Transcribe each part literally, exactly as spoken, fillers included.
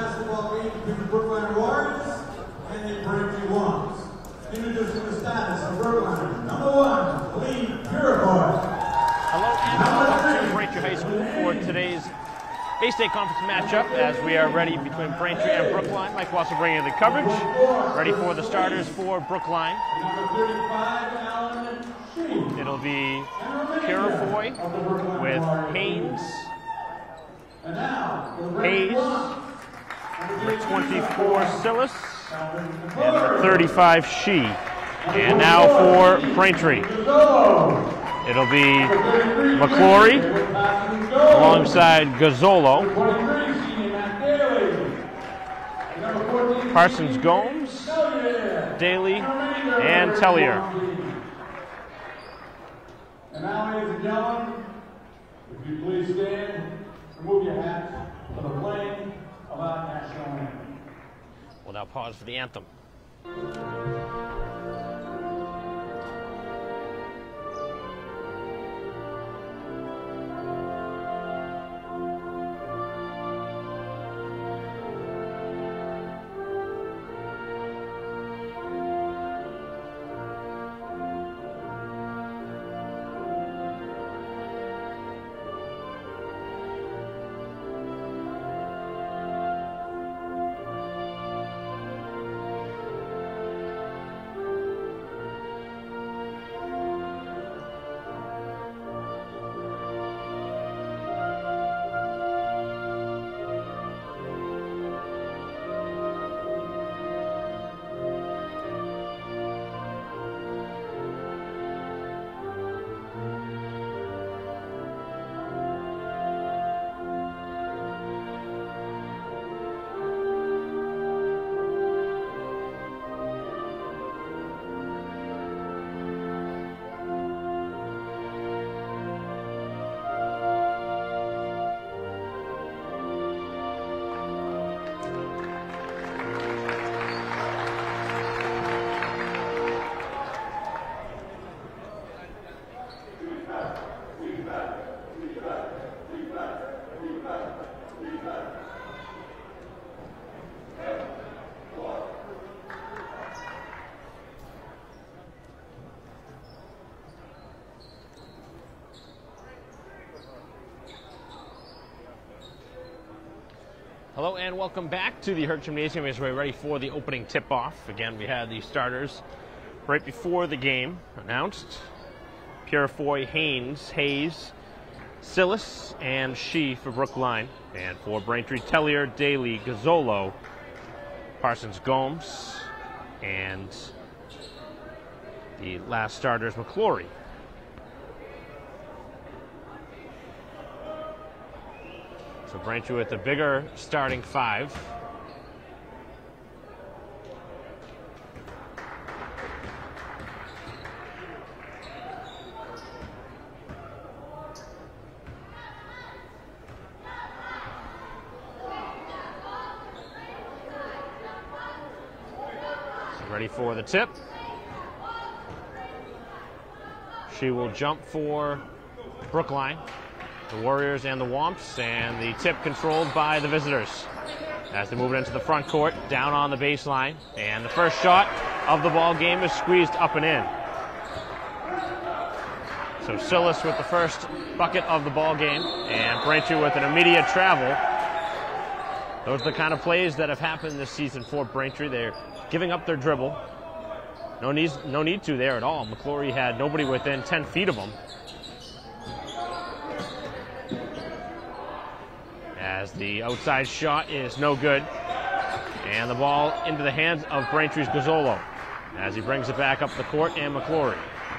basketball game between the Brookline Warriors and the Braintree Wands. Introducing the status of Brookline. Number one, Lee Purifoy. Hello and welcome to Braintree High School for today's Bay State Conference matchup as we are ready between Braintree and Brookline. Mike Watson bringing the coverage. Ready for the starters for Brookline. It'll be Purifoy with Haynes, Hayes, number twenty-four Silas, and number thirty-five She. And now for Braintree. It'll be McClory alongside Gazzolo, Parsons Gomes, Daly, and Tellier. And now, ladies and gentlemen, if you please stand, remove your hats for the playing of our national anthem. We'll now pause for the anthem. Hello and welcome back to the Hurt Gymnasium as we're ready for the opening tip-off. Again, we had the starters right before the game announced. Purifoy, Haynes, Hayes, Silas, and She for Brookline. And for Braintree, Tellier, Daly, Gazzolo, Parsons Gomes, and the last starters, McClory. So Braintree with the bigger starting five. So ready for the tip. She will jump for Brookline. The Warriors and the Womps, and the tip controlled by the visitors as they move it into the front court, down on the baseline, and the first shot of the ball game is squeezed up and in. So Silas with the first bucket of the ball game, and Braintree with an immediate travel. Those are the kind of plays that have happened this season for Braintree. They're giving up their dribble. No need, no need to there at all. McClory had nobody within ten feet of him. As the outside shot is no good. And the ball into the hands of Braintree's Gazzolo as he brings it back up the court, and McClory.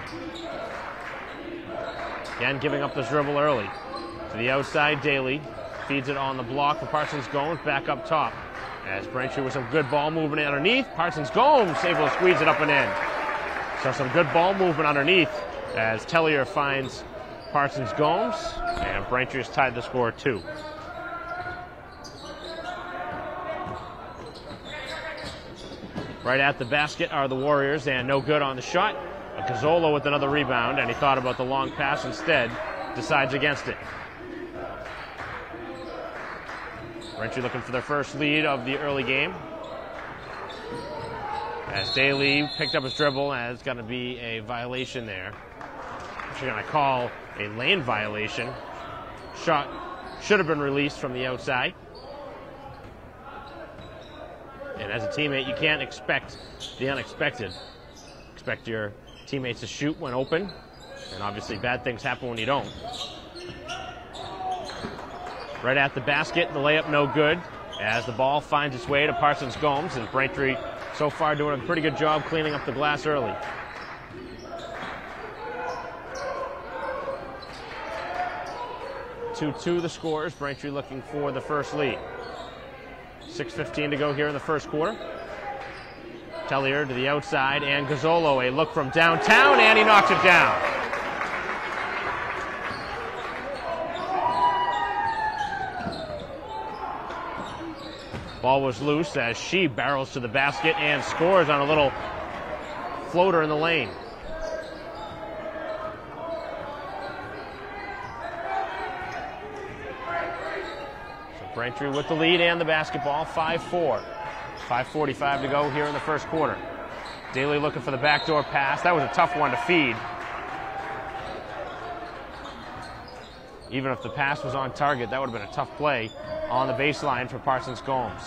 Again, giving up the dribble early. To the outside, Daly feeds it on the block for Parsons Gomes back up top. As Braintree with some good ball movement underneath, Parsons Gomes able to squeeze it up and in. So some good ball movement underneath as Tellier finds Parsons Gomes, and Braintree has tied the score two. Right at the basket are the Warriors, and no good on the shot. Gazzolo with another rebound, and he thought about the long pass instead, decides against it. Braintree looking for their first lead of the early game. As Daly picked up his dribble, and it's going to be a violation there. Which you're going to call a lane violation. Shot should have been released from the outside. And as a teammate, you can't expect the unexpected. Expect your teammates to shoot when open, and obviously bad things happen when you don't. Right at the basket, the layup no good, as the ball finds its way to Parsons Gomes, and Braintree so far doing a pretty good job cleaning up the glass early. two two the scores, Braintree looking for the first lead. six fifteen to go here in the first quarter. Tellier to the outside, and Gazzolo, a look from downtown, and he knocks it down. Ball was loose as she barrels to the basket and scores on a little floater in the lane. So Braintree with the lead and the basketball, five four. five forty-five to go here in the first quarter. Daly looking for the backdoor pass. That was a tough one to feed. Even if the pass was on target, that would have been a tough play on the baseline for Parsons Gomes.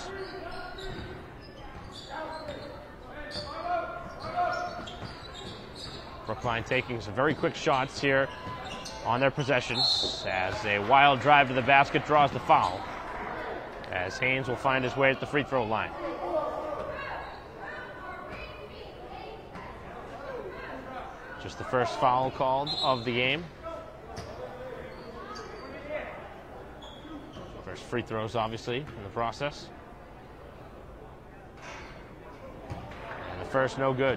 Brookline taking some very quick shots here on their possessions as a wild drive to the basket draws the foul, as Haynes will find his way at the free throw line. Just the first foul called of the game. First free throws, obviously, in the process. And the first, no good.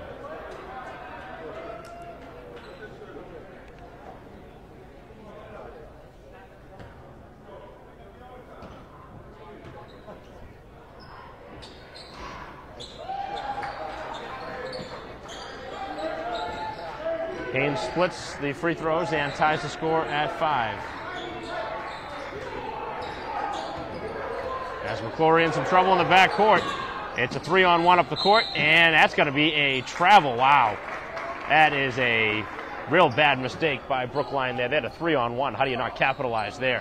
Haynes splits the free throws and ties the score at five. As McClory in some trouble in the backcourt. It's a three-on-one up the court, and that's going to be a travel. Wow. That is a real bad mistake by Brookline there. They had a three-on-one. How do you not capitalize there?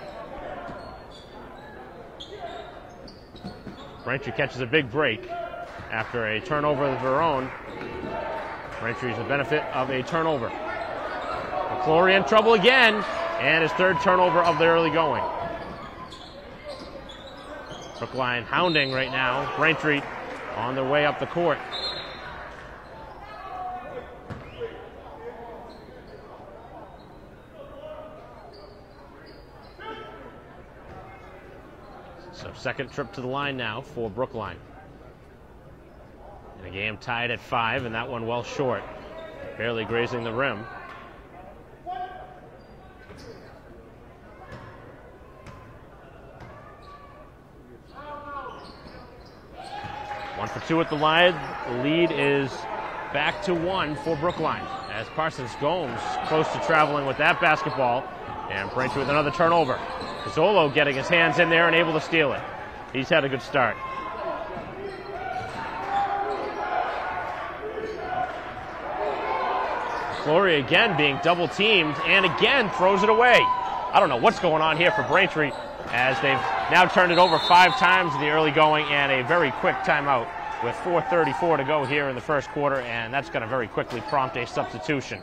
Braintree catches a big break after a turnover of their own. Braintree's the benefit of a turnover. McClory in trouble again, and his third turnover of the early going. Brookline hounding right now. Braintree on their way up the court. So second trip to the line now for Brookline. And a game tied at five, and that one well short. Barely grazing the rim. One for two at the line. The lead is back to one for Brookline, as Parsons Gomes close to traveling with that basketball, and Braintree with another turnover. Gazzolo getting his hands in there and able to steal it. He's had a good start. Flory again being double teamed and again throws it away. I don't know what's going on here for Braintree, as they've now turned it over five times in the early going, and a very quick timeout with four thirty-four to go here in the first quarter, and that's going to very quickly prompt a substitution.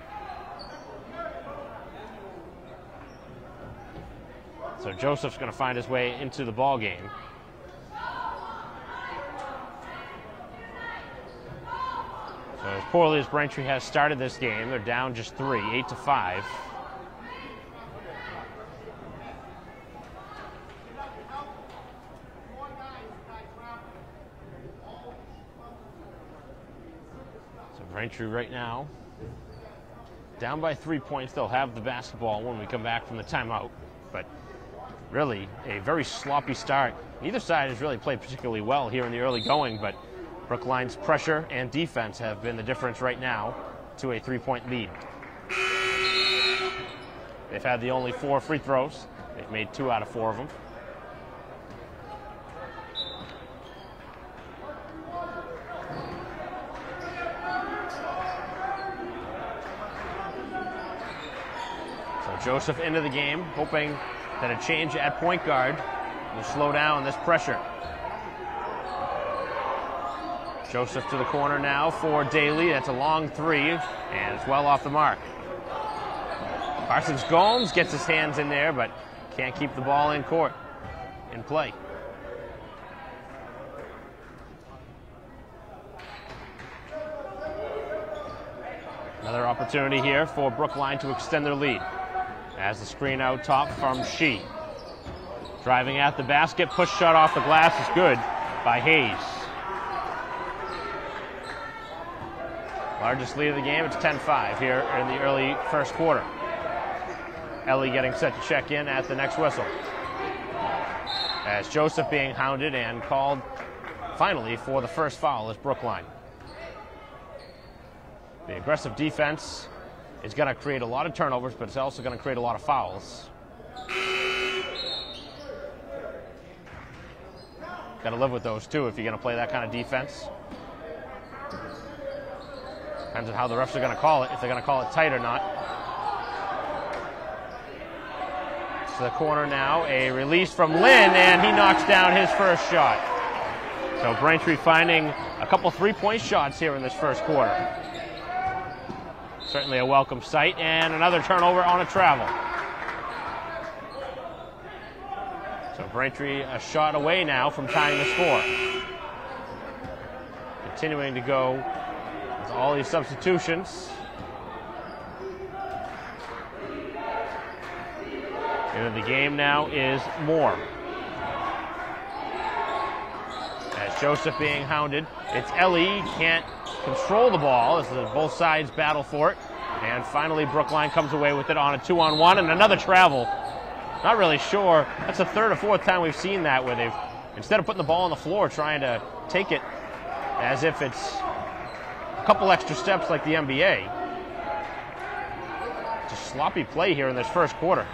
So Joseph's going to find his way into the ball game. So as poorly as Braintree has started this game, they're down just three, eight to five. Braintree right now down by three points. They'll have the basketball when we come back from the timeout, but really a very sloppy start. Neither side has really played particularly well here in the early going, but Brookline's pressure and defense have been the difference right now to a three-point lead. They've had the only four free throws. They've made two out of four of them. Joseph into the game, hoping that a change at point guard will slow down this pressure. Joseph to the corner now for Daly. That's a long three, and it's well off the mark. Parsons Gomes gets his hands in there, but can't keep the ball in court, in play. Another opportunity here for Brookline to extend their lead. As the screen out top from Shee. Driving at the basket, push shot off the glass is good by Hayes. Largest lead of the game, it's ten five here in the early first quarter. Ellie getting set to check in at the next whistle. As Joseph being hounded and called finally for the first foul is Brookline. The aggressive defense is going to create a lot of turnovers, but it's also going to create a lot of fouls. Got to live with those too if you're going to play that kind of defense. Depends on how the refs are going to call it, if they're going to call it tight or not. To the corner now, a release from Lynn, and he knocks down his first shot. So Braintree finding a couple three-point shots here in this first quarter. Certainly a welcome sight, and another turnover on a travel. So Braintree a shot away now from tying the score. Continuing to go with all these substitutions. Into the game now is Moore. As Joseph being hounded, it's Ellie, can't control the ball as the both sides battle for it. And finally Brookline comes away with it on a two-on-one, and another travel. Not really sure. That's the third or fourth time we've seen that where they've, instead of putting the ball on the floor, trying to take it as if it's a couple extra steps like the N B A. Just sloppy play here in this first quarter.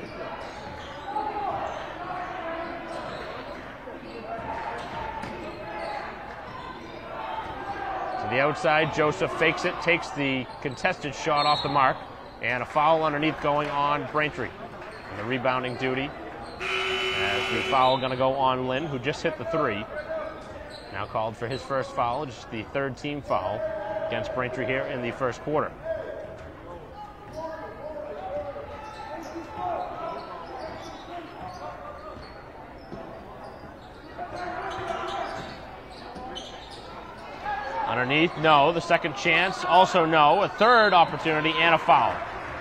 The outside, Joseph fakes it, takes the contested shot off the mark, and a foul underneath going on Braintree. And the rebounding duty, as the foul going to go on Lynn, who just hit the three. Now called for his first foul, just the third team foul against Braintree here in the first quarter. Underneath, no. The second chance, also no. A third opportunity and a foul.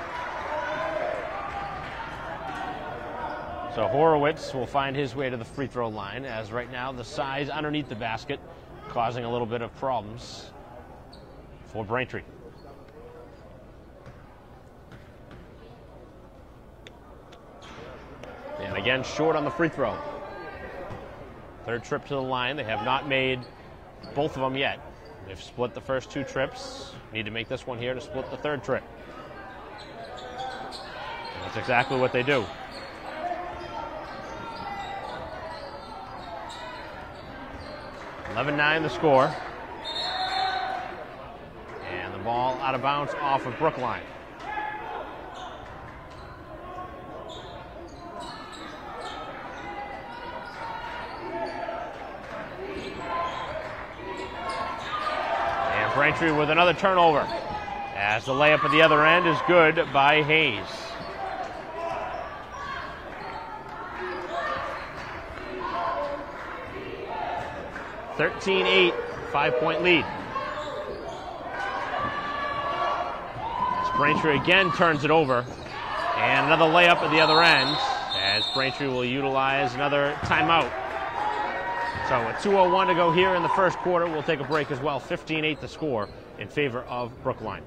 So Horowitz will find his way to the free throw line, as right now the size underneath the basket causing a little bit of problems for Braintree. And again, short on the free throw. Third trip to the line. They have not made both of them yet. They've split the first two trips. Need to make this one here to split the third trip. And that's exactly what they do. eleven nine the score. And the ball out of bounds off of Brookline. Braintree with another turnover, as the layup at the other end is good by Hayes. thirteen eight, five-point lead. As Braintree again turns it over, and another layup at the other end, as Braintree will utilize another timeout. So a two oh one to go here in the first quarter. We'll take a break as well. fifteen eight the score in favor of Brookline.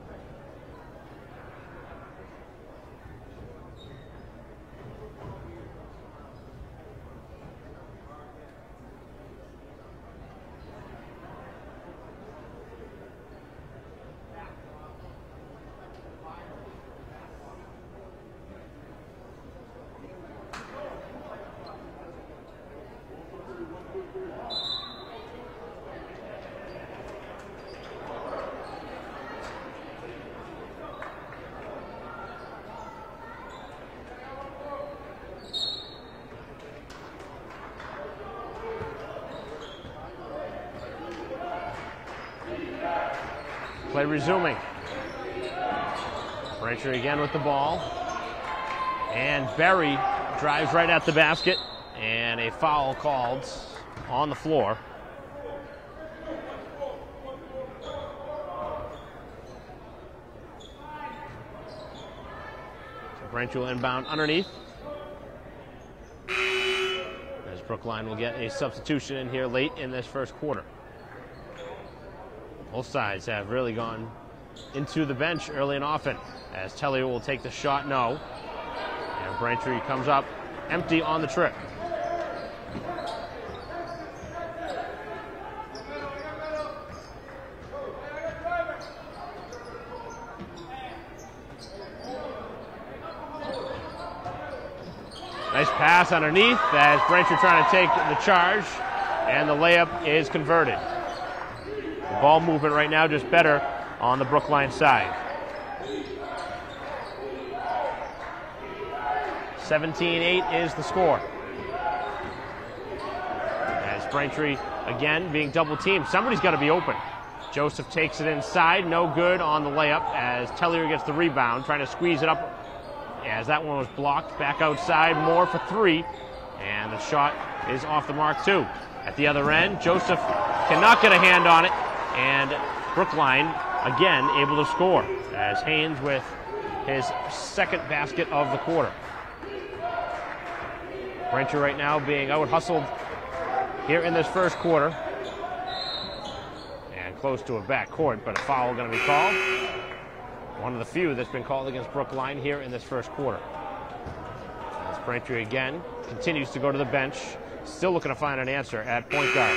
Play resuming. Braintree again with the ball. And Berry drives right at the basket. And a foul called on the floor. So Braintree will inbound underneath. As Brookline will get a substitution in here late in this first quarter. Both sides have really gone into the bench early and often. As Tellier will take the shot, no. And Braintree comes up empty on the trip. Nice pass underneath as Braintree trying to take the charge, and the layup is converted. The ball movement right now just better on the Brookline side. seventeen eight is the score. As Braintree again being double teamed, somebody's got to be open. Joseph takes it inside, no good on the layup as Tellier gets the rebound, trying to squeeze it up. As that one was blocked, back outside, Moore for three, and the shot is off the mark too. At the other end, Joseph cannot get a hand on it, and Brookline again able to score as Haynes with his second basket of the quarter. Braintree right now being out hustled here in this first quarter, and close to a backcourt, but a foul going to be called. One of the few that's been called against Brookline here in this first quarter. As Braintree again continues to go to the bench, still looking to find an answer at point guard.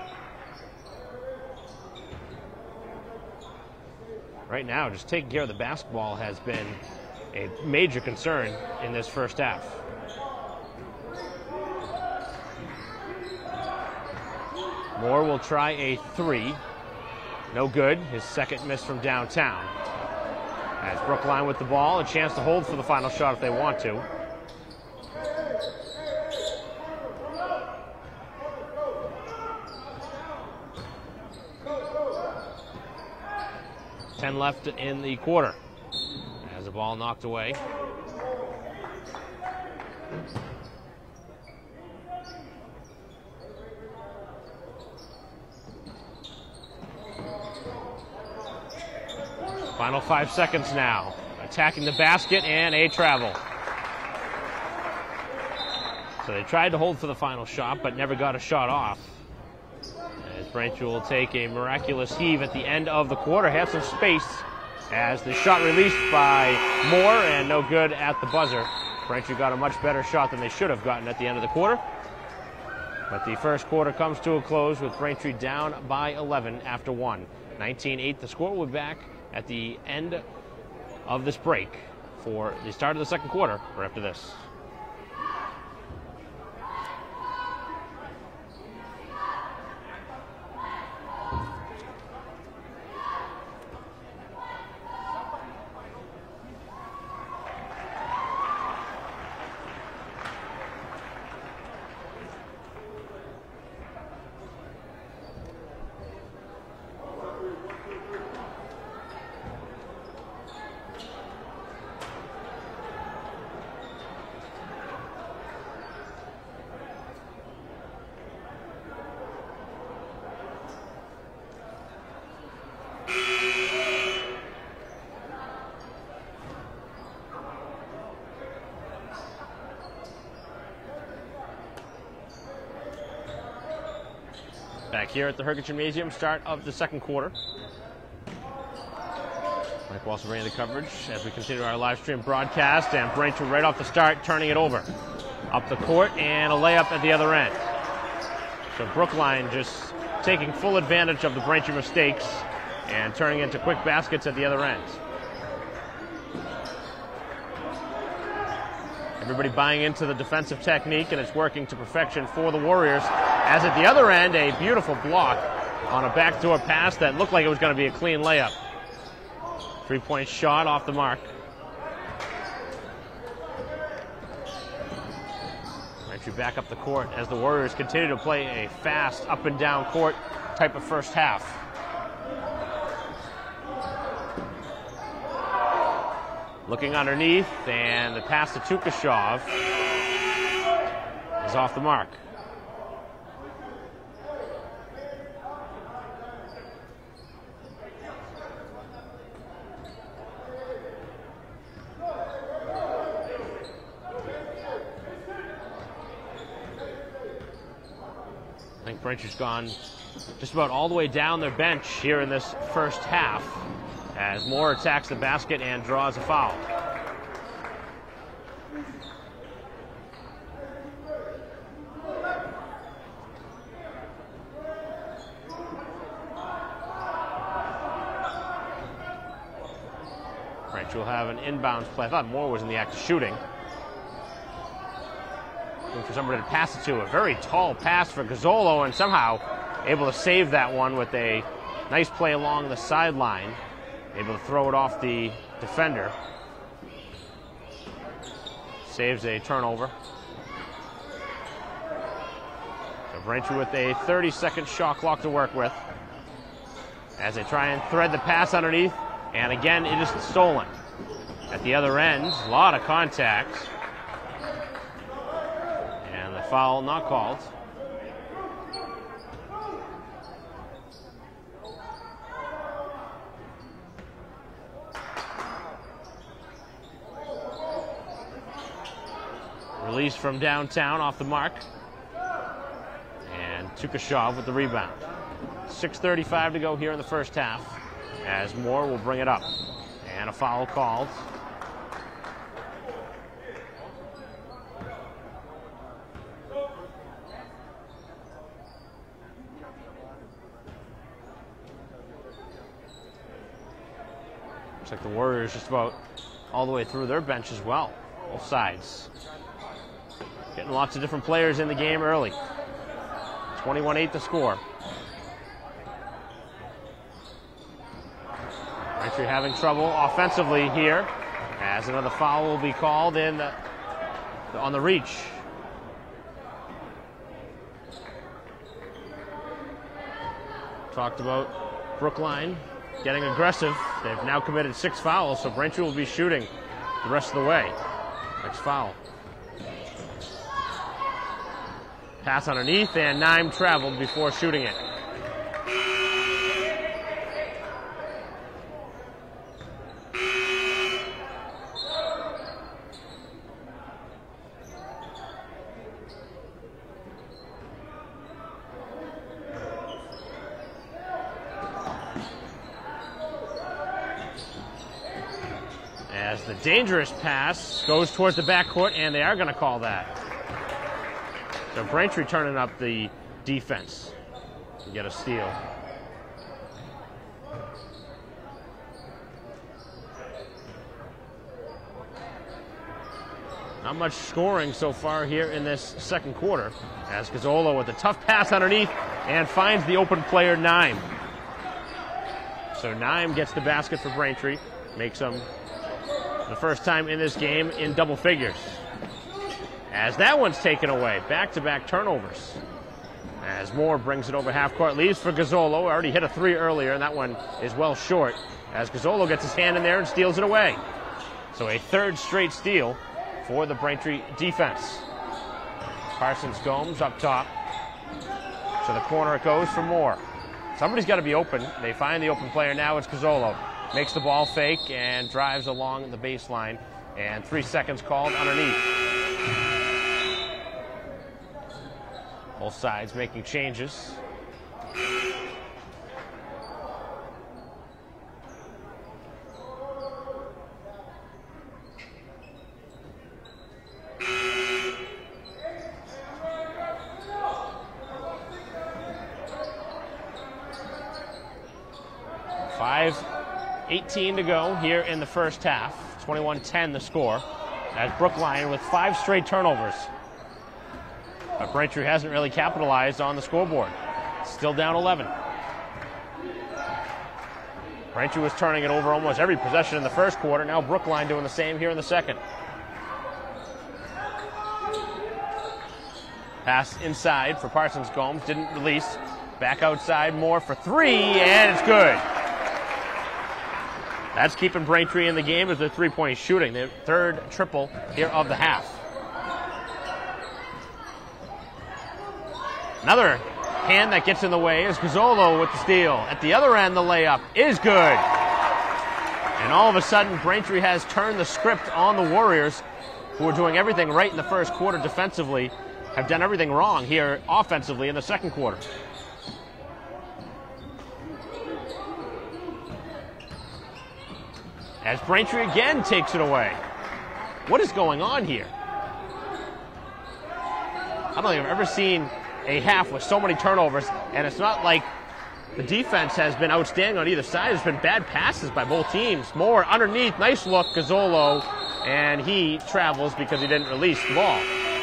Right now, just taking care of the basketball has been a major concern in this first half. Moore will try a three. No good. His second miss from downtown. As Brookline with the ball, a chance to hold for the final shot if they want to. Ten left in the quarter. As the ball knocked away. Final five seconds now. Attacking the basket and a travel. So they tried to hold for the final shot, but never got a shot off. As Braintree will take a miraculous heave at the end of the quarter. Had some space as the shot released by Moore and no good at the buzzer. Braintree got a much better shot than they should have gotten at the end of the quarter. But the first quarter comes to a close with Braintree down by eleven after one. nineteen eight the score. We'll be back at the end of this break for the start of the second quarter, or after this. Back here at the Herget Gymnasium, start of the second quarter. Mike Walsh bringing the coverage as we continue our live stream broadcast, and Braintree right off the start turning it over. Up the court and a layup at the other end. So Brookline just taking full advantage of the Braintree mistakes and turning into quick baskets at the other end. Everybody buying into the defensive technique, and it's working to perfection for the Warriors. As at the other end, a beautiful block on a backdoor pass that looked like it was going to be a clean layup. Three-point shot off the mark. Braintree back up the court as the Warriors continue to play a fast up and down court type of first half. Looking underneath, and the pass to Tukashov is off the mark. I think Braintree's gone just about all the way down their bench here in this first half as Moore attacks the basket and draws a foul. Braintree will have an inbounds play. I thought Moore was in the act of shooting. Looking for somebody to pass it to. A very tall pass for Gazzolo, and somehow able to save that one with a nice play along the sideline. Able to throw it off the defender. Saves a turnover. So Braintree with a thirty second shot clock to work with as they try and thread the pass underneath. And again, it is stolen. At the other end, a lot of contact. And the foul not called. Release from downtown off the mark. And Tukashov with the rebound. six thirty-five to go here in the first half as Moore will bring it up. And a foul called. Looks like the Warriors just about all the way through their bench as well. Both sides. Getting lots of different players in the game early. twenty-one eight to score. Braintree having trouble offensively here as another foul will be called in the, on the reach. Talked about Brookline getting aggressive. They've now committed six fouls, so Braintree will be shooting the rest of the way. Next foul. Pass underneath, and Nime traveled before shooting it. As the dangerous pass goes towards the backcourt, and they are going to call that. So Braintree turning up the defense to get a steal. Not much scoring so far here in this second quarter as Gazzolo with a tough pass underneath and finds the open player Nime. So Nime gets the basket for Braintree, makes them the first time in this game in double figures. As that one's taken away, back-to-back turnovers. As Moore brings it over half court, leaves for Gazzolo. Already hit a three earlier, and that one is well short. As Gazzolo gets his hand in there and steals it away. So a third straight steal for the Braintree defense. Parsons Gomes up top. To the corner it goes for Moore. Somebody's got to be open. They find the open player now. It's Gazzolo. Makes the ball fake and drives along the baseline. And three seconds called underneath. Both sides making changes. five eighteen to go here in the first half. twenty-one ten the score. As Brookline with five straight turnovers. But Braintree hasn't really capitalized on the scoreboard. Still down eleven. Braintree was turning it over almost every possession in the first quarter. Now Brookline doing the same here in the second. Pass inside for Parsons Gomes. Didn't release. Back outside, Moore for three, and it's good. That's keeping Braintree in the game as their three-point shooting. Their third triple here of the half. Another hand that gets in the way is Gazzolo with the steal. At the other end, the layup is good. And all of a sudden, Braintree has turned the script on the Warriors, who were doing everything right in the first quarter defensively, have done everything wrong here offensively in the second quarter. As Braintree again takes it away. What is going on here? I don't think I've ever seen a half with so many turnovers, and it's not like the defense has been outstanding on either side. There's been bad passes by both teams. More underneath, nice look, Gazzolo, and he travels because he didn't release the ball.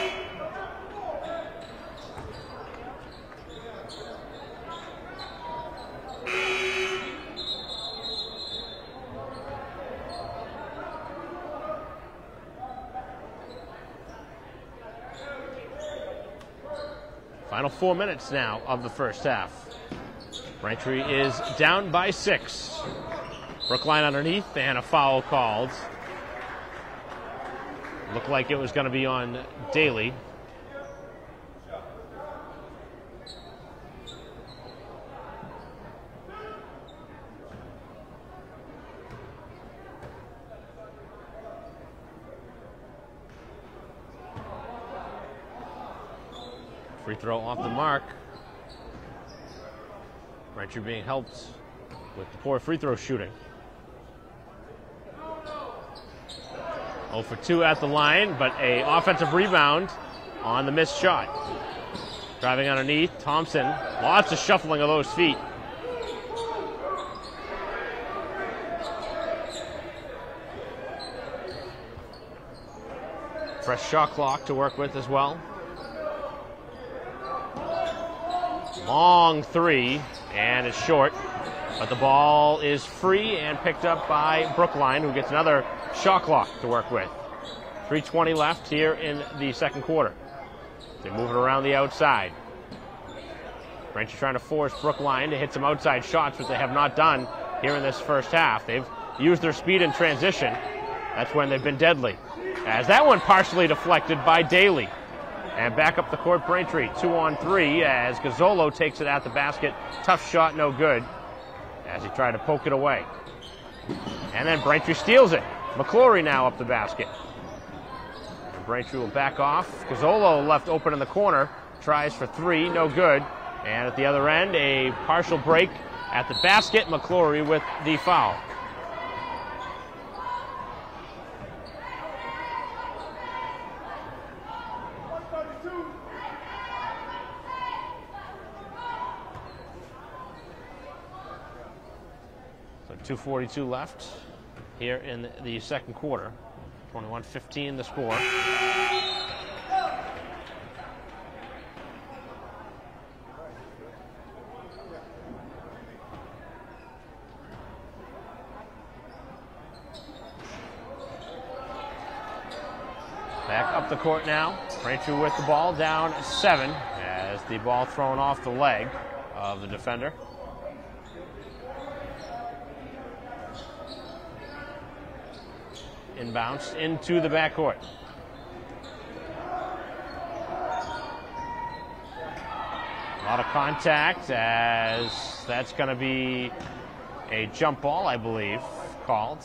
Final four minutes now of the first half. Braintree is down by six. Brookline underneath and a foul called. Looked like it was going to be on Daly. Free throw off the mark. Braintree being helped with the poor free throw shooting. oh for two at the line, but a offensive rebound on the missed shot. Driving underneath, Thompson. Lots of shuffling of those feet. Fresh shot clock to work with as well. Long three, and it's short, but the ball is free and picked up by Brookline, who gets another shot clock to work with. three twenty left here in the second quarter. They move it around the outside. Braintree trying to force Brookline to hit some outside shots, which they have not done here in this first half. They've used their speed in transition. That's when they've been deadly. As that one partially deflected by Daly. And back up the court, Braintree, two on three as Gazzolo takes it at the basket. Tough shot, no good, as he tried to poke it away. And then Braintree steals it. McClory now up the basket. And Braintree will back off. Gazzolo left open in the corner, tries for three, no good. And at the other end, a partial break at the basket. McClory with the foul. two forty-two left here in the second quarter. twenty-one fifteen the score. Back up the court now. Braintree with the ball, down seven as the ball thrown off the leg of the defender. Inbounds into the backcourt. A lot of contact as that's going to be a jump ball, I believe, called.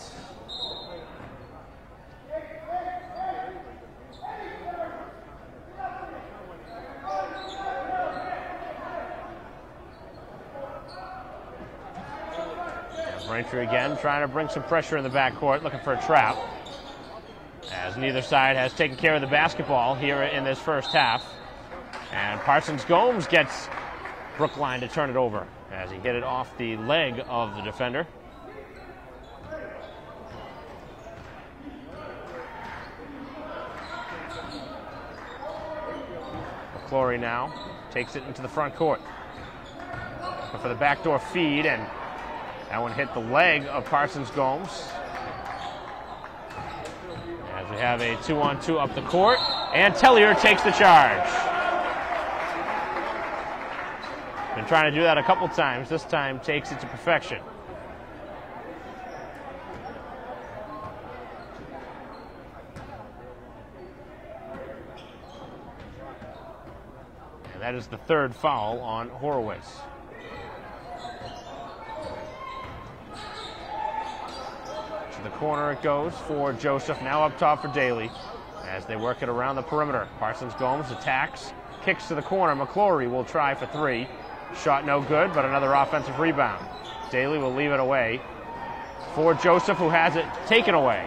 Braintree again trying to bring some pressure in the backcourt, looking for a trap. As neither side has taken care of the basketball here in this first half. And Parsons-Gomes gets Brookline to turn it over as he hit it off the leg of the defender. McClory now takes it into the front court. Looking for the backdoor feed, and that one hit the leg of Parsons-Gomes. As we have a two-on-two up the court, and Tellier takes the charge. Been trying to do that a couple times. This time takes it to perfection. That is the third foul on Horowitz. To the corner it goes for Joseph, now up top for Daly. As they work it around the perimeter, Parsons Gomes attacks, kicks to the corner. McClory will try for three. Shot no good, but another offensive rebound. Daly will leave it away for Joseph, who has it taken away.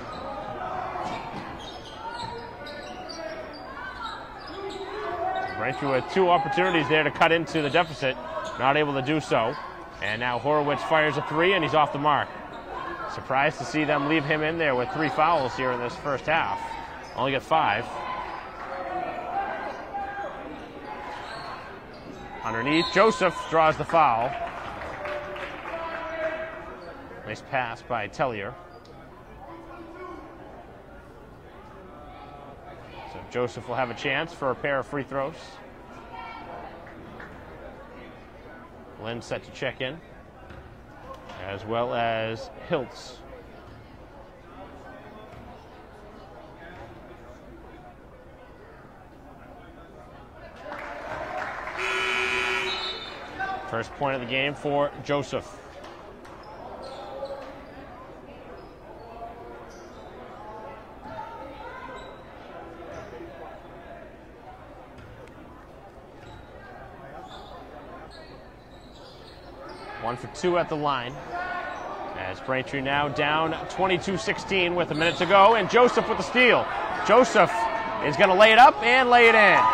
Braintree with two opportunities there to cut into the deficit, not able to do so. And now Horowitz fires a three, and he's off the mark. Surprised to see them leave him in there with three fouls here in this first half. Only got five. Underneath, Joseph draws the foul. Nice pass by Tellier. So Joseph will have a chance for a pair of free throws. Lynn set to check in, as well as Hiltz. First point of the game for Joseph. One for two at the line. As Braintree now down twenty-two sixteen with a minute to go, and Joseph with the steal. Joseph is going to lay it up and lay it in.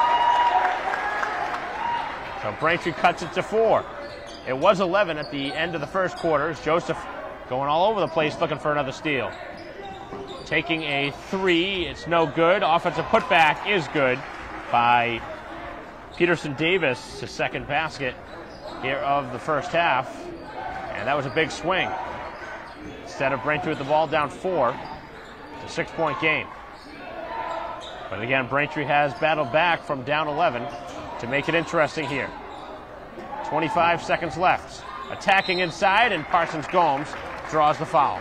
So Braintree cuts it to four. It was eleven at the end of the first quarter. As Joseph going all over the place looking for another steal. Taking a three, it's no good. Offensive putback is good by Peterson Davis, his second basket here of the first half. And that was a big swing. Instead of Braintree with the ball down four, it's a six-point game. But again, Braintree has battled back from down eleven to make it interesting here. twenty-five seconds left. Attacking inside, and Parsons Gomes draws the foul.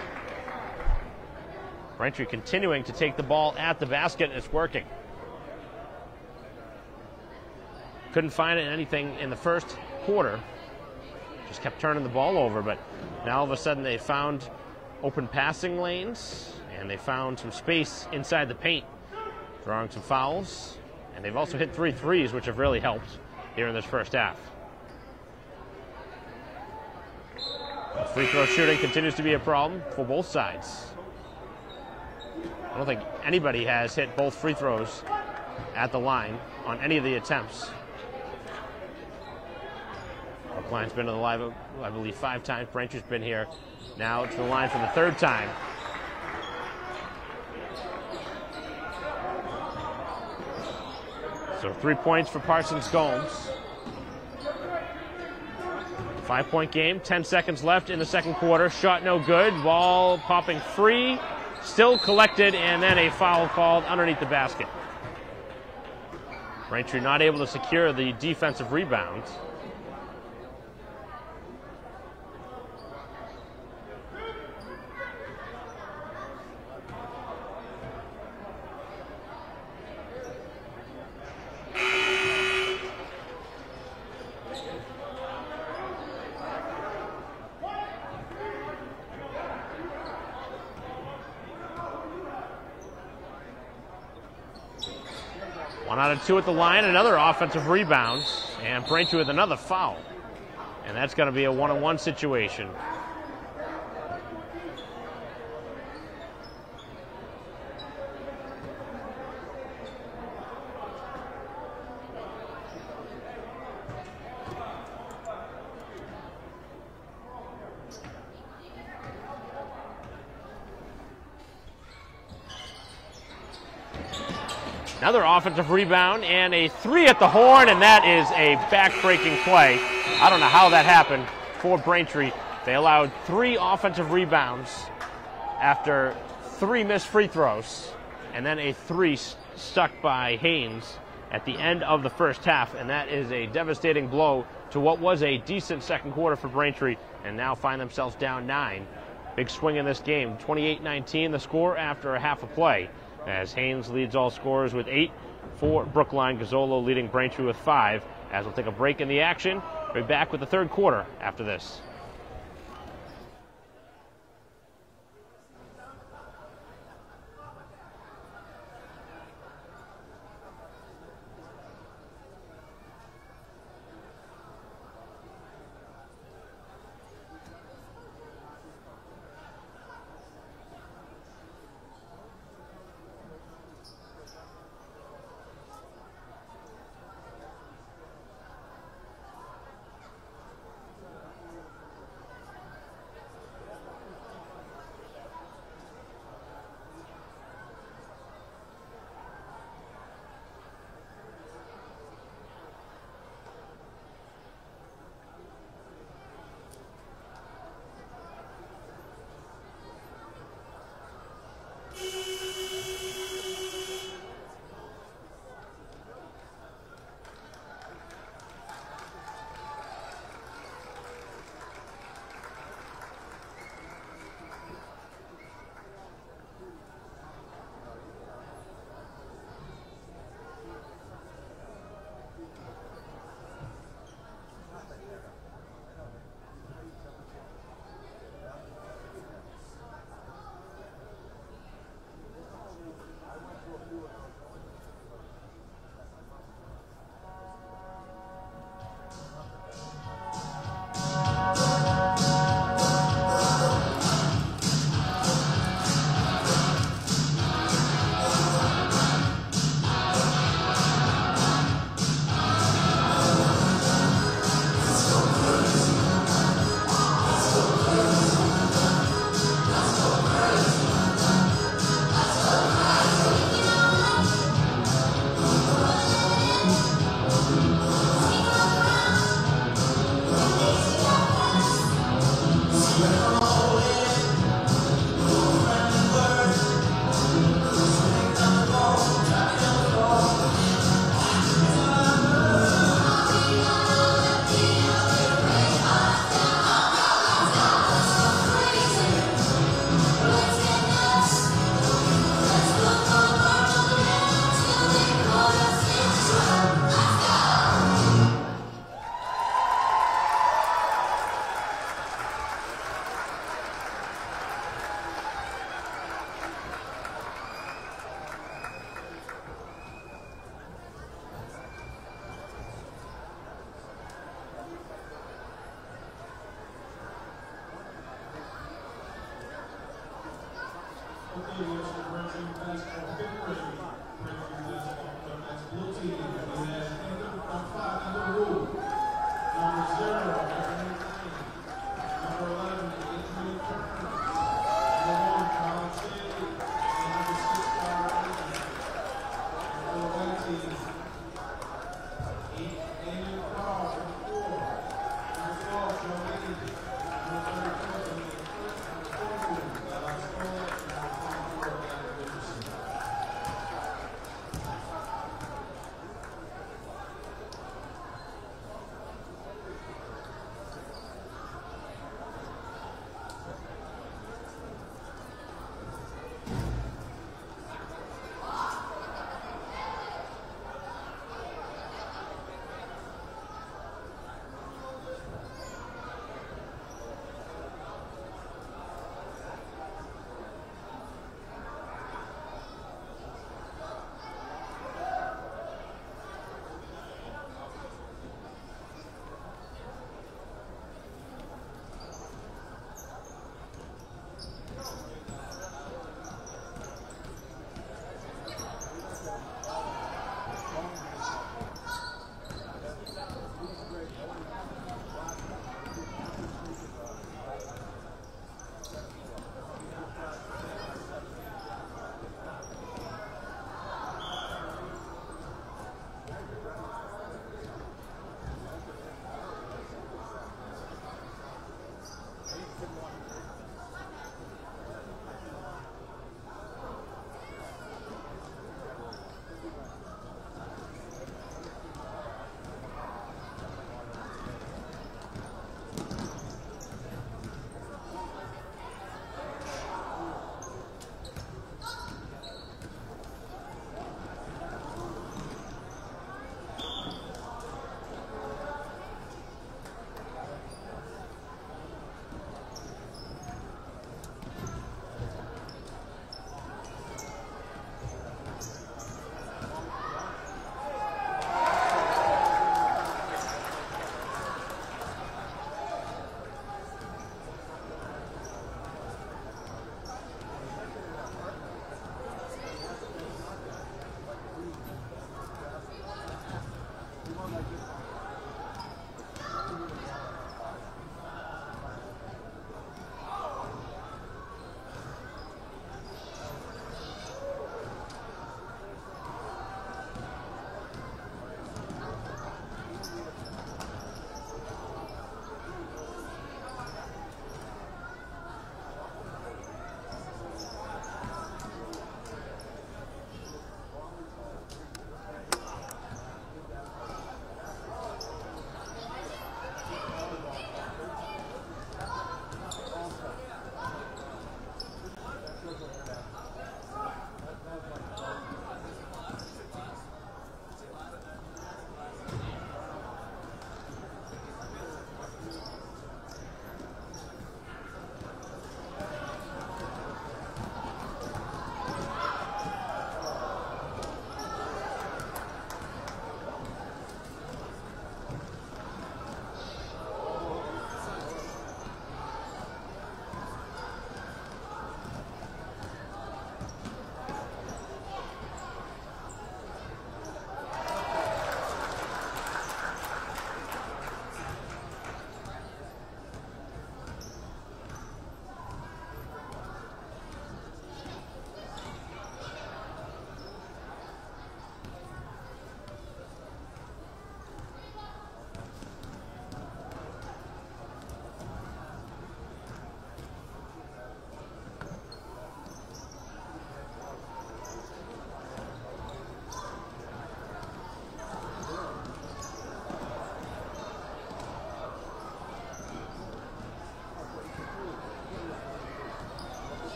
Braintree continuing to take the ball at the basket, and it's working. Couldn't find anything in the first quarter. Just kept turning the ball over, but now all of a sudden they found open passing lanes, and they found some space inside the paint, drawing some fouls. And they've also hit three threes, which have really helped here in this first half. Free throw shooting continues to be a problem for both sides. I don't think anybody has hit both free throws at the line on any of the attempts. Brookline's been to the line, I believe, five times. Braintree's been here now to the line for the third time. So three points for Parsons Gomes. Five-point game, ten seconds left in the second quarter. Shot no good, ball popping free, still collected, and then a foul called underneath the basket. Braintree not able to secure the defensive rebound. One out of two at the line, another offensive rebound, and Braintree with another foul. And that's going to be a one-on-one situation. Another offensive rebound and a three at the horn, and that is a back-breaking play. I don't know how that happened for Braintree. They allowed three offensive rebounds after three missed free throws, and then a three st- stuck by Haynes at the end of the first half, and that is a devastating blow to what was a decent second quarter for Braintree, and now find themselves down nine. Big swing in this game, twenty-eight nineteen the score after a half a play, as Haynes leads all scorers with eight for Brookline. Gazzolo leading Braintree with five, as we'll take a break in the action. We'll be back with the third quarter after this.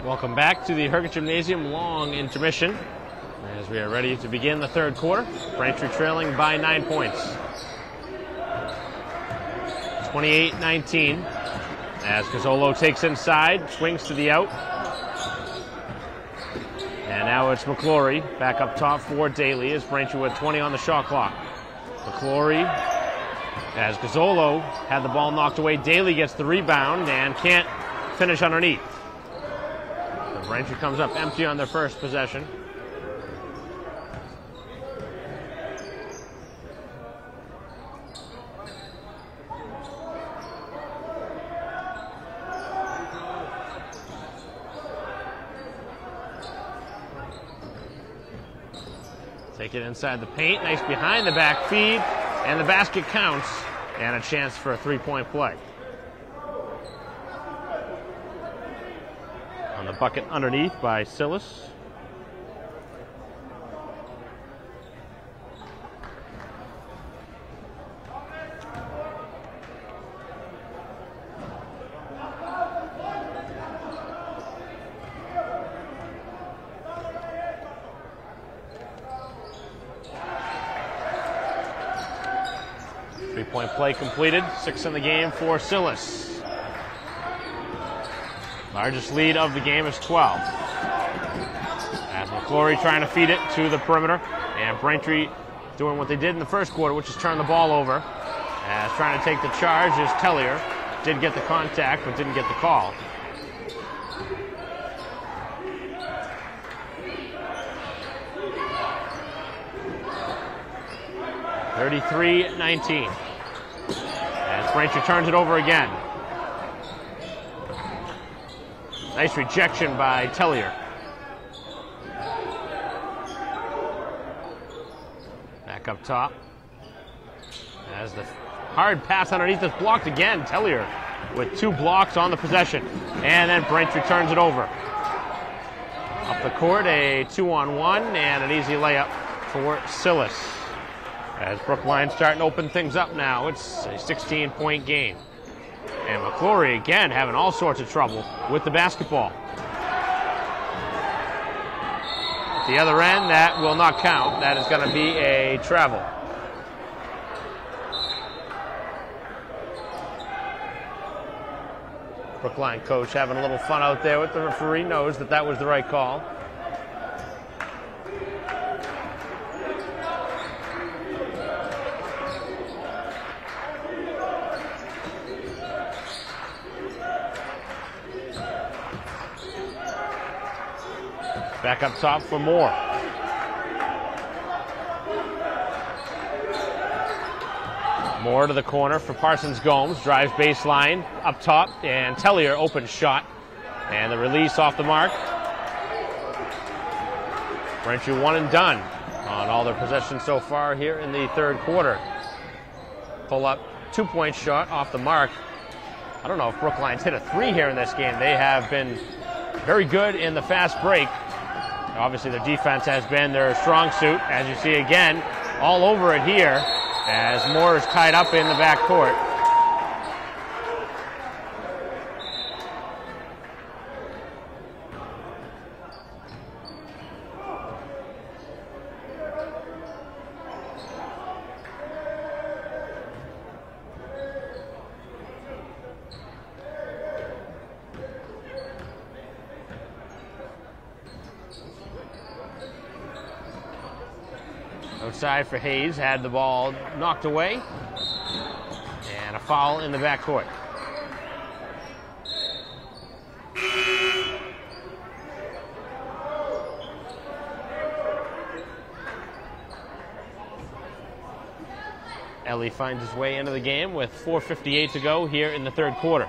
Welcome back to the Herget Gymnasium long intermission as we are ready to begin the third quarter. Braintree trailing by nine points. twenty-eight nineteen as Gazzolo takes inside, swings to the out. And now it's McClory back up top for Daly as Braintree with twenty on the shot clock. McClory, as Gazzolo had the ball knocked away, Daly gets the rebound and can't finish underneath. So Braintree comes up empty on their first possession. Take it inside the paint, nice behind the back feed, and the basket counts, and a chance for a three-point play. On the bucket underneath by Silas. Three-point play completed. Six in the game for Silas. Largest lead of the game is twelve. As McClory trying to feed it to the perimeter. And Braintree doing what they did in the first quarter, which is turn the ball over. As trying to take the charge is Tellier. Did get the contact, but didn't get the call. thirty-three nineteen. As Braintree turns it over again. Nice rejection by Tellier. Back up top. As the hard pass underneath is blocked again. Tellier with two blocks on the possession. And then Braintree turns it over. Up the court, a two-on-one and an easy layup for Silas. As Brookline starting to open things up now, it's a sixteen-point game. And McClory again having all sorts of trouble with the basketball. At the other end, that will not count. That is going to be a travel. Brookline coach having a little fun out there with the referee, knows that that was the right call. Back up top for Moore. Moore to the corner for Parsons Gomes. Drives baseline up top, and Tellier open shot. And the release off the mark. Braintree one and done on all their possessions so far here in the third quarter. Pull up two-point shot off the mark. I don't know if Brookline's hit a three here in this game. They have been very good in the fast break. Obviously, their defense has been their strong suit, as you see again, all over it here, as Moore is tied up in the backcourt. Outside for Hayes, had the ball knocked away, and a foul in the backcourt. Ellie finds his way into the game with four fifty-eight to go here in the third quarter.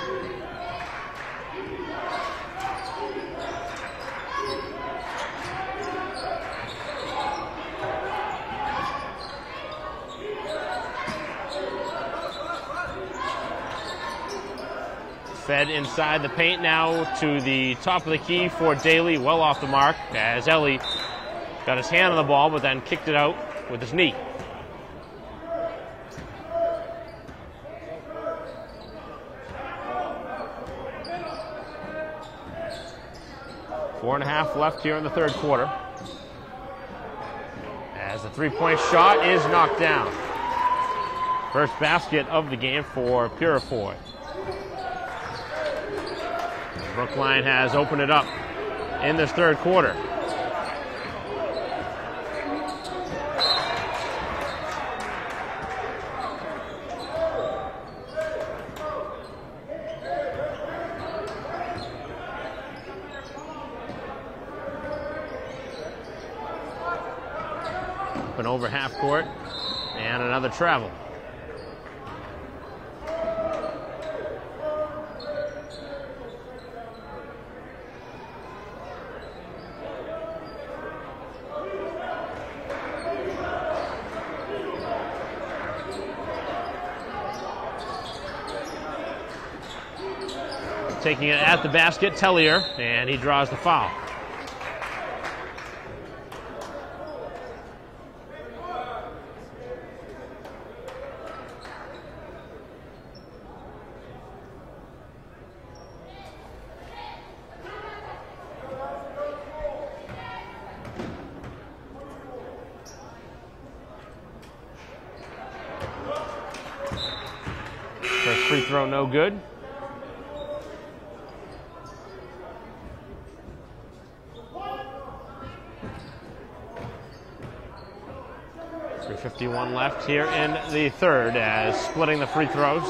Fed inside the paint now to the top of the key for Daly, well off the mark, as Ellie got his hand on the ball but then kicked it out with his knee. Four and a half left here in the third quarter. As the three-point shot is knocked down. First basket of the game for Purifoy. Brookline has opened it up in this third quarter. Up and over half court, and another travel. Taking it at the basket, Tellier, and he draws the foul. First free throw, no good. three fifty-one left here in the third as splitting the free throws.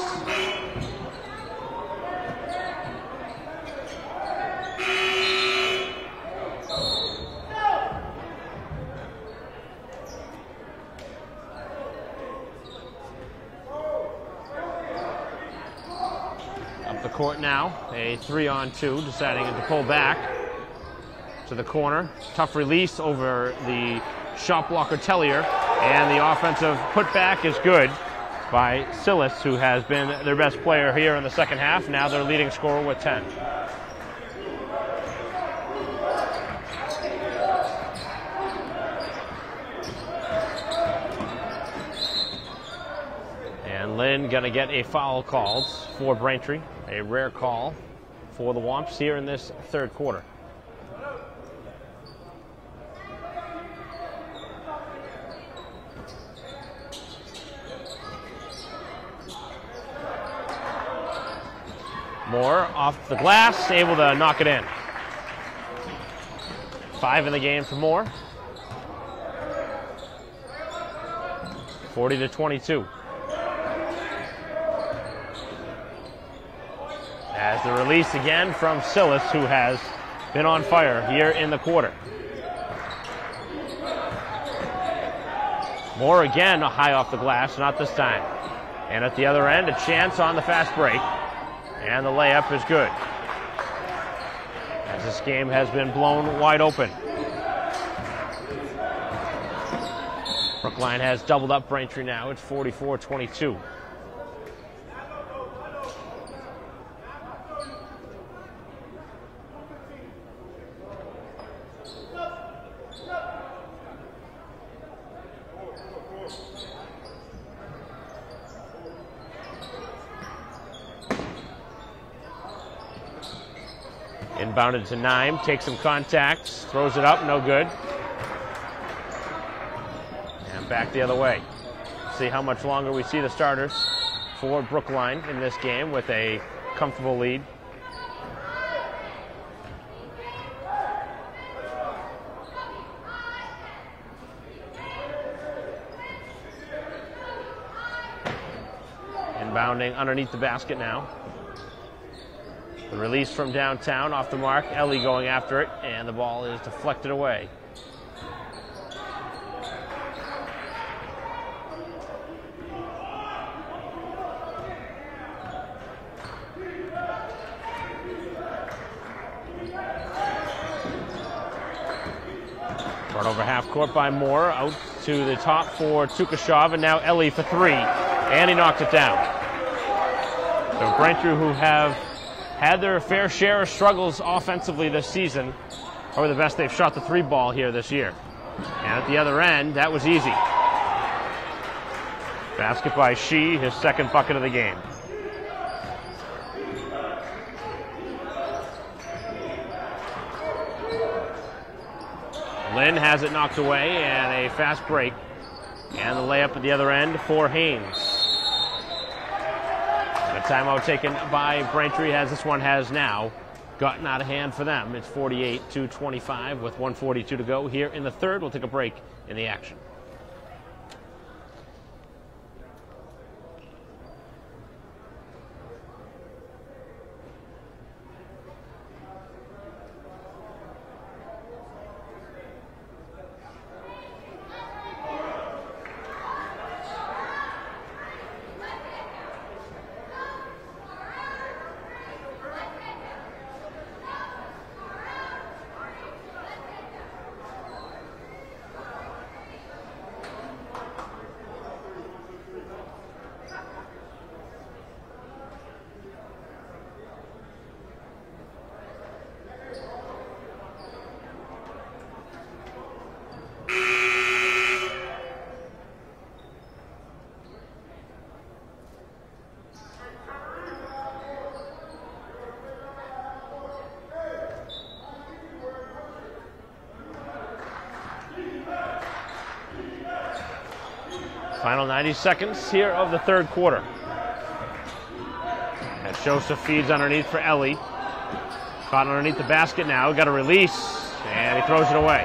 Up the court now, a three on two, deciding to pull back to the corner. Tough release over the shot blocker Tellier. And the offensive putback is good by Silas, who has been their best player here in the second half. Now their leading scorer with ten. And Lynn going to get a foul called for Braintree. A rare call for the Womps here in this third quarter. Moore off the glass, able to knock it in. Five in the game for Moore. forty to twenty-two. As the release again from Silas, who has been on fire here in the quarter. Moore again high off the glass, not this time. And at the other end, a chance on the fast break. And the layup is good. As this game has been blown wide open. Brookline has doubled up Braintree now. It's forty-four twenty-two. Inbounded to Nime, takes some contacts, throws it up, no good. And back the other way. See how much longer we see the starters for Brookline in this game with a comfortable lead. Inbounding underneath the basket now. The release from downtown off the mark. Ellie going after it, and the ball is deflected away. Brought over half court by Moore. Out to the top for Tukashov, and now Ellie for three. And he knocked it down. So Braintree, who have had their fair share of struggles offensively this season, are the best they've shot the three ball here this year. And at the other end, that was easy. Basket by Shee, his second bucket of the game. Lynn has it knocked away, and a fast break. And the layup at the other end for Haynes. And a timeout taken by Braintree, as this one has now gotten out of hand for them. It's forty-eight to twenty-five with one forty-two to go here in the third. We'll take a break in the action. Final ninety seconds here of the third quarter. As Joseph feeds underneath for Ellie. Caught underneath the basket now. Got a release, and he throws it away.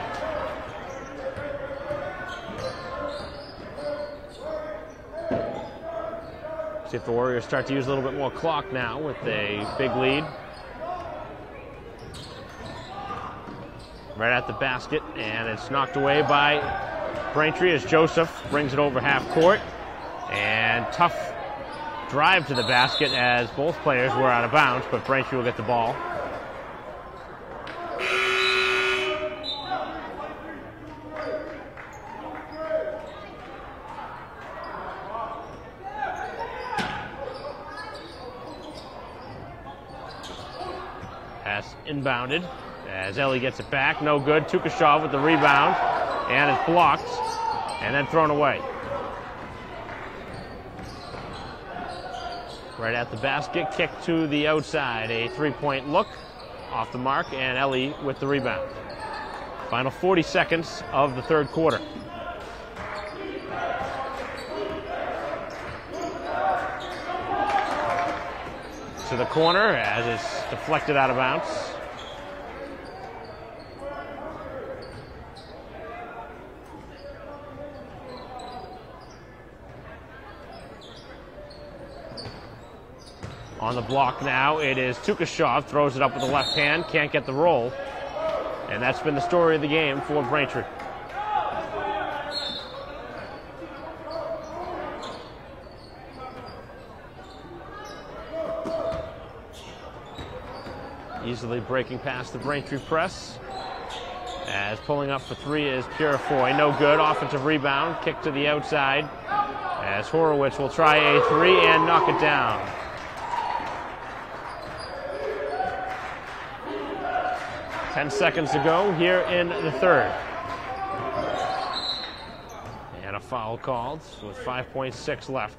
See if the Warriors start to use a little bit more clock now with a big lead. Right at the basket, and it's knocked away by Braintree as Joseph brings it over half court. And tough drive to the basket as both players were out of bounds, but Braintree will get the ball. Pass inbounded as Ellie gets it back. No good. Tukashov with the rebound. And it's blocked and then thrown away. Right at the basket, kick to the outside. A three-point look off the mark, and Ellie with the rebound. Final forty seconds of the third quarter. To the corner as it's deflected out of bounds. On the block now, it is Tukashov, throws it up with the left hand, can't get the roll. And that's been the story of the game for Braintree. Easily breaking past the Braintree press. As pulling up for three is Purifoy, no good. Offensive rebound, kick to the outside. As Horowitz will try a three and knock it down. Ten seconds to go here in the third. And a foul called with five point six left.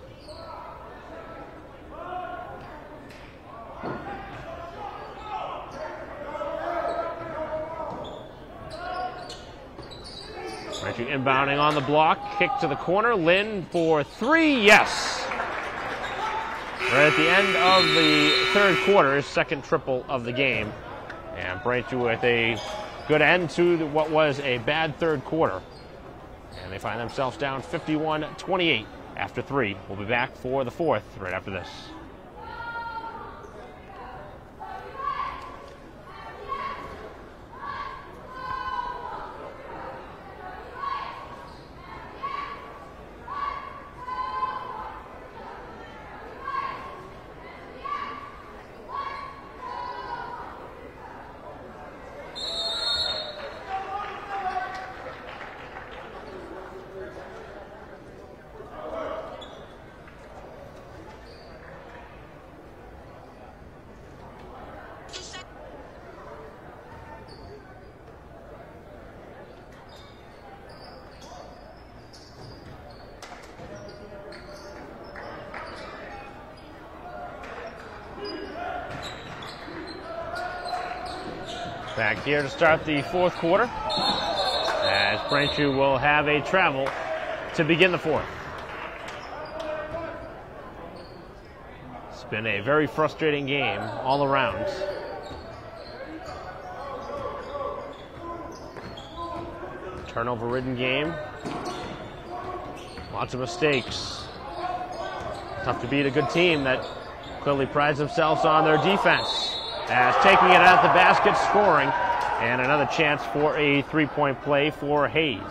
Braintree inbounding on the block, kick to the corner. Lynn for three, yes. Right at the end of the third quarter, his second triple of the game. And Braintree with a good end to the, what was a bad third quarter. And they find themselves down fifty-one twenty-eight after three. We'll be back for the fourth right after this. Back here to start the fourth quarter. as Braintree will have a travel to begin the fourth. It's been a very frustrating game all around. Turnover-ridden game. Lots of mistakes. Tough to beat a good team that clearly prides themselves on their defense. As taking it at the basket, scoring, and another chance for a three-point play for Hayes.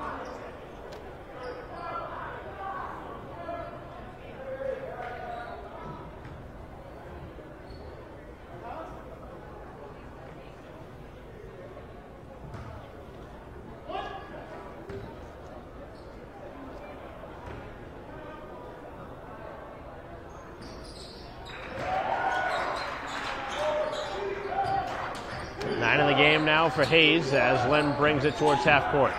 Nine in the game now for Hayes as Lynn brings it towards half court.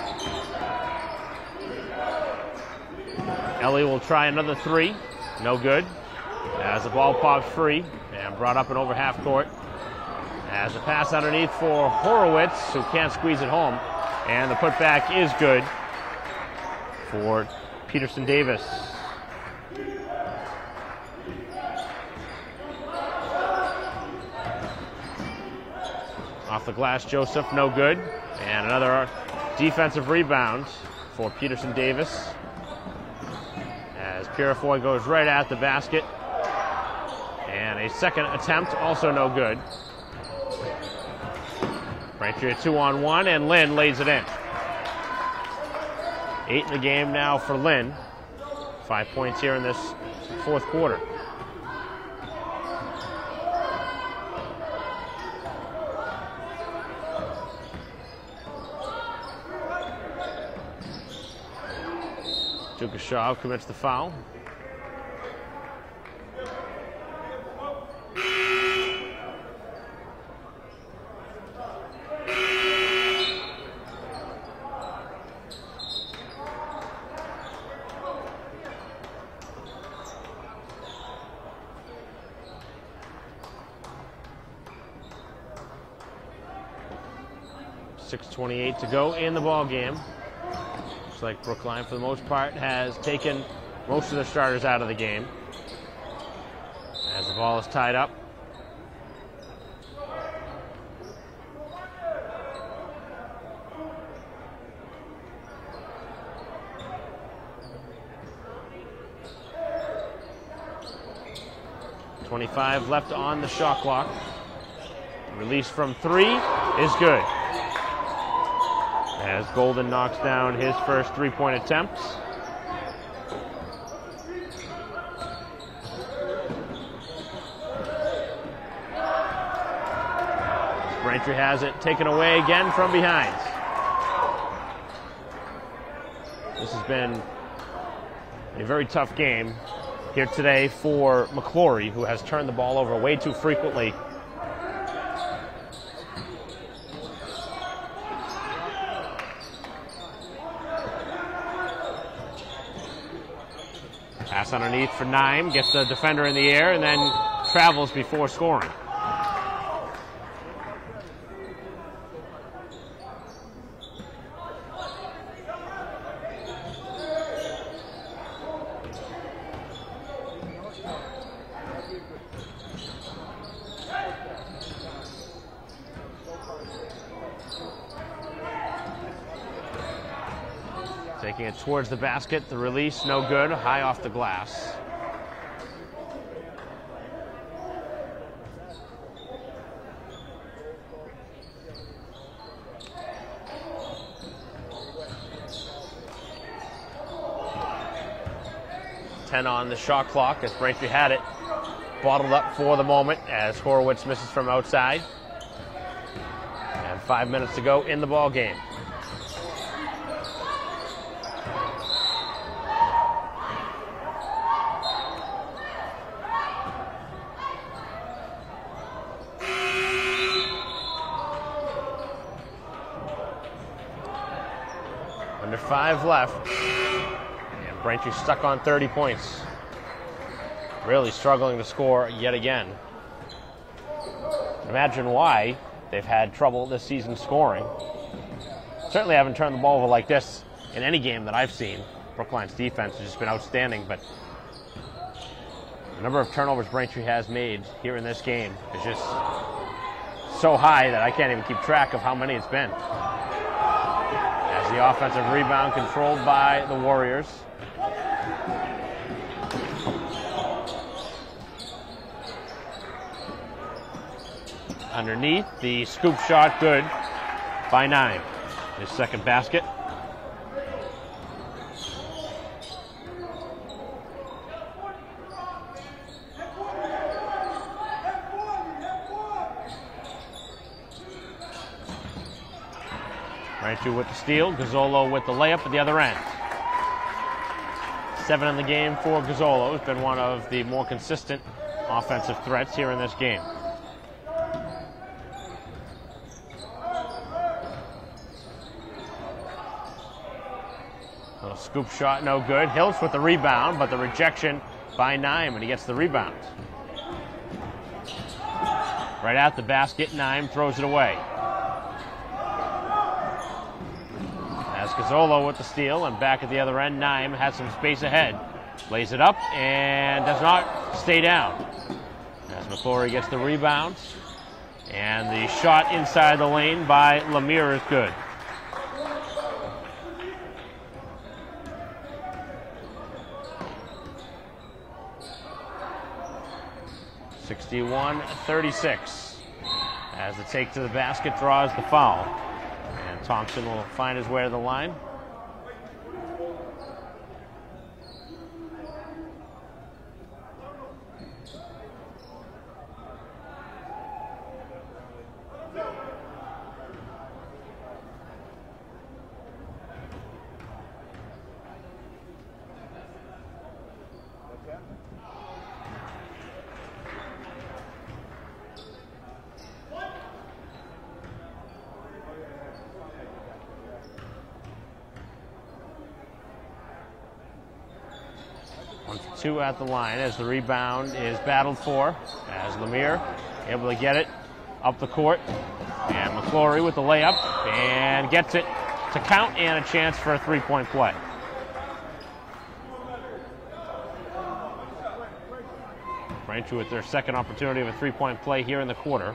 Ellie will try another three. No good. As the ball pops free and brought up and over half court. As a pass underneath for Horowitz, who can't squeeze it home. And the putback is good for Peterson Davis. Off the glass, Joseph, no good. And another defensive rebound for Peterson Davis. As Purifoy goes right at the basket. And a second attempt, also no good. Braintree a two on one, and Lynn lays it in. Eight in the game now for Lynn. Five points here in this fourth quarter. Dukashov commits the foul. six twenty-eight to go in the ball game. Looks like Brookline, for the most part, has taken most of their starters out of the game. As the ball is tied up. twenty-five left on the shot clock. Release from three is good. As Golden knocks down his first three-point attempts. Braintree has it taken away again from behind. This has been a very tough game here today for McClory, who has turned the ball over way too frequently. Pass underneath for Nime, gets the defender in the air, and then travels before scoring. Taking it towards the basket, the release no good, high off the glass. ten on the shot clock as Braintree had it bottled up for the moment as Horowitz misses from outside. And five minutes to go in the ball game. Under five left. And Braintree stuck on thirty points. Really struggling to score yet again. Imagine why they've had trouble this season scoring. certainly haven't turned the ball over like this in any game that I've seen. Brookline's defense has just been outstanding, but the number of turnovers Braintree has made here in this game is just so high that I can't even keep track of how many it's been. As the offensive rebound controlled by the Warriors. Underneath, the scoop shot good by nine. His second basket. Braintree with the steal, Gazzolo with the layup at the other end. Seven in the game for Gazzolo. Has been one of the more consistent offensive threats here in this game. Little scoop shot, no good. Hiltz with the rebound, but the rejection by Nime, and he gets the rebound. Right at the basket, Nime throws it away. As Gazzolo with the steal, and back at the other end, Nime has some space ahead. Lays it up and does not stay down. As McClory gets the rebound, and the shot inside the lane by Lemire is good. sixty-one thirty-six. As the take to the basket draws the foul. And Thompson will find his way to the line. One for two at the line as the rebound is battled for. As Lemire able to get it up the court. And McClory with the layup and gets it to count and a chance for a three-point play. Braintree with their second opportunity of a three-point play here in the quarter.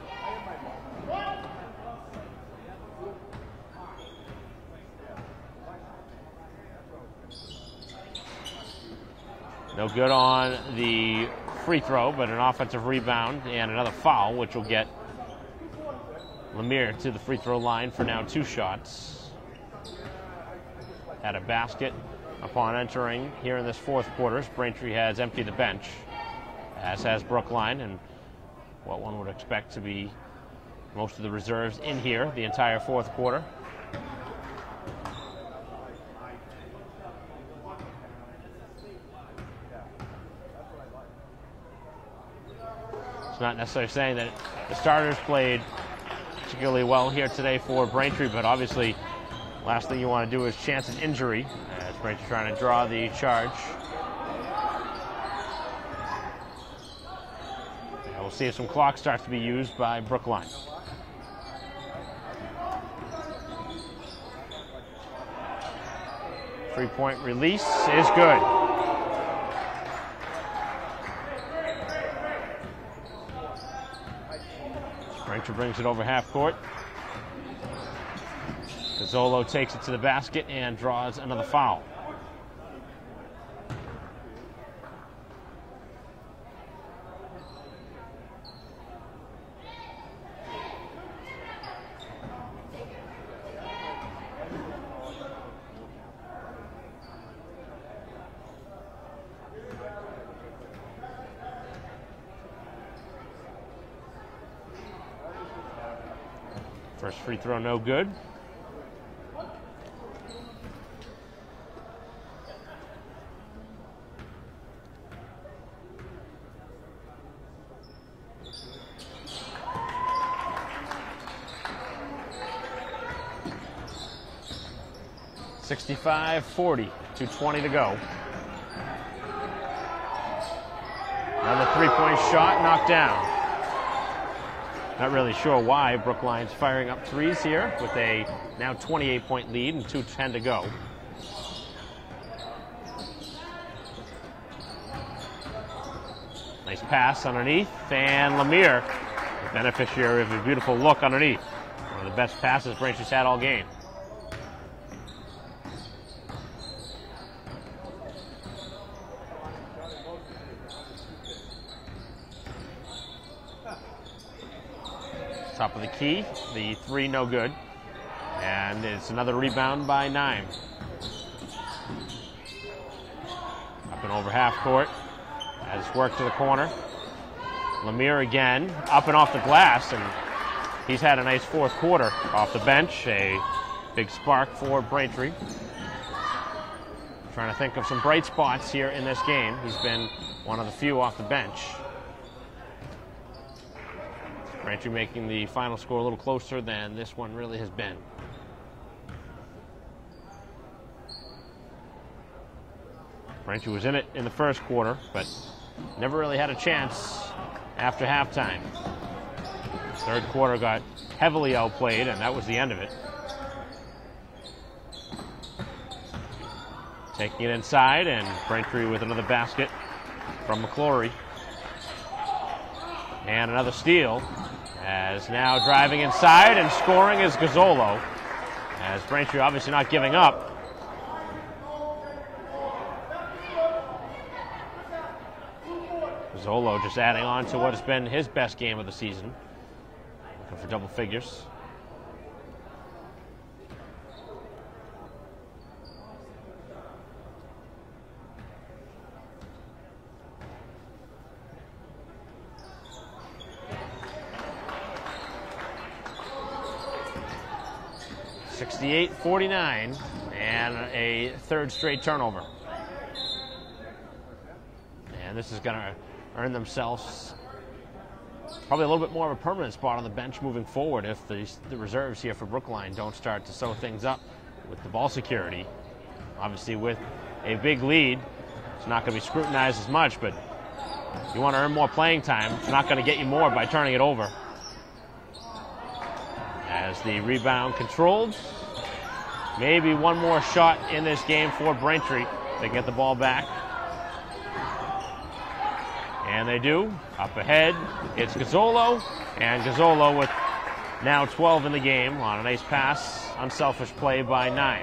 No good on the free throw, but an offensive rebound and another foul, which will get Lemire to the free throw line for now two shots. Had a basket upon entering here in this fourth quarter. Braintree has emptied the bench, as has Brookline, and what one would expect to be most of the reserves in here the entire fourth quarter. It's not necessarily saying that the starters played particularly well here today for Braintree, but obviously last thing you want to do is chance an injury as Braintree trying to draw the charge. And we'll see if some clock starts to be used by Brookline. Three-point release is good. Braintree brings it over half court. Gazzolo takes it to the basket and draws another foul. First free throw, no good. sixty-five forty, two twenty to go. Another three-point shot knocked down. Not really sure why. Brookline's firing up threes here with a now twenty-eight point lead and two ten to go. Nice pass underneath, and Lemire, the beneficiary of a beautiful look underneath. One of the best passes Braintree's had all game. Top of the key, the three no good. And it's another rebound by Nine. Up and over half court. Has worked to the corner. Lemire again, up and off the glass, and he's had a nice fourth quarter off the bench. A big spark for Braintree. Trying to think of some bright spots here in this game. He's been one of the few off the bench. Braintree making the final score a little closer than this one really has been. Braintree was in it in the first quarter, but never really had a chance after halftime. Third quarter got heavily outplayed, and that was the end of it. Taking it inside, and Braintree with another basket from McClory. And another steal, as now driving inside and scoring is Gazzolo, as Braintree obviously not giving up. Gazzolo just adding on to what has been his best game of the season. Looking for double figures. sixty-eight forty-nine, and a third straight turnover. And this is going to earn themselves probably a little bit more of a permanent spot on the bench moving forward if the, the reserves here for Brookline don't start to sew things up with the ball security. Obviously with a big lead, it's not going to be scrutinized as much, but you want to earn more playing time. It's not going to get you more by turning it over. As the rebound controlled. Maybe one more shot in this game for Braintree. They get the ball back. And they do. Up ahead, it's Gazzolo. And Gazzolo with now twelve in the game on a nice pass. Unselfish play by Nine.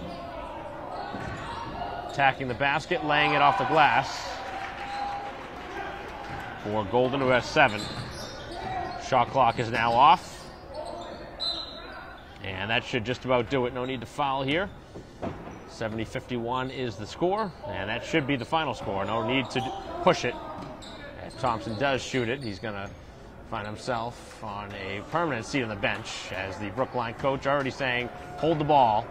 Attacking the basket, laying it off the glass for Golden, who has seven. Shot clock is now off. And that should just about do it. No need to foul here. seventy fifty-one is the score, and that should be the final score. No need to push it. As Thompson does shoot it, he's going to find himself on a permanent seat on the bench, as the Brookline coach already saying, hold the ball.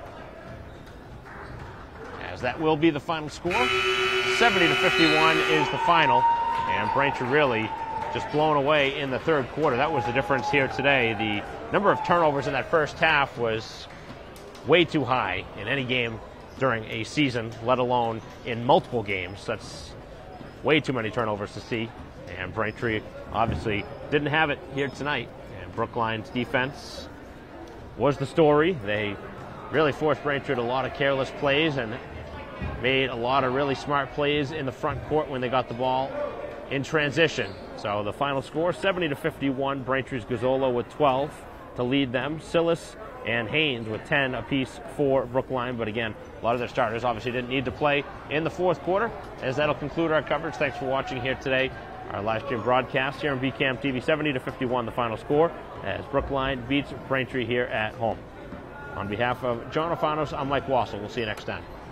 As that will be the final score. seventy to fifty-one is the final, and Braintree really just blown away in the third quarter. That was the difference here today. The number of turnovers in that first half was way too high in any game during a season, let alone in multiple games. That's way too many turnovers to see. And Braintree obviously didn't have it here tonight. And Brookline's defense was the story. They really forced Braintree to a lot of careless plays and made a lot of really smart plays in the front court when they got the ball in transition. So the final score, seventy to fifty-one. Braintree's Gazzolo with twelve to lead them. Silas and Haynes with ten apiece for Brookline. But again, a lot of their starters obviously didn't need to play in the fourth quarter. As that'll conclude our coverage. Thanks for watching here today. Our live stream broadcast here on B CAM T V. seventy to fifty-one, the final score, as Brookline beats Braintree here at home. On behalf of John Alfanos, I'm Mike Wassel. We'll see you next time.